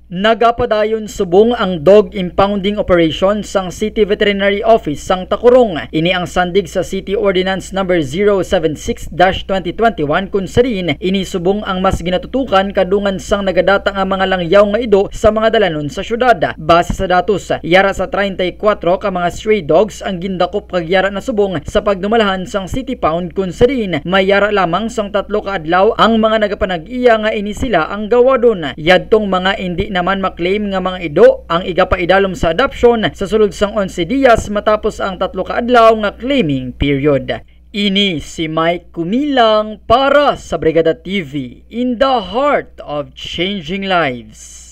Nagapadayon subong ang dog impounding operation sang City Veterinary Office sang Takurong. Ini ang sandig sa City Ordinance number 076-2021 kung sarin ini subong ang mas ginatutukan kadungan sang nagadata nga mga langyaw nga ido sa mga dalanon sa syudad. Base sa datos, yara sa 34 ka mga stray dogs ang gindakop kag yara na subong sa pagdumalahan sang City Pound kung sarin may yara lamang sang 3 ka adlaw ang mga nagapanag-iya nga ini sila ang gawadon. Yadtong mga hindi naman maklaim nga mga ido ang igapaidalom sa adoption sa sulod sang 11 diyas matapos ang 3 ka adlaw nga claiming period. Ini si Mike Kumilang para sa Brigada TV, in the heart of changing lives.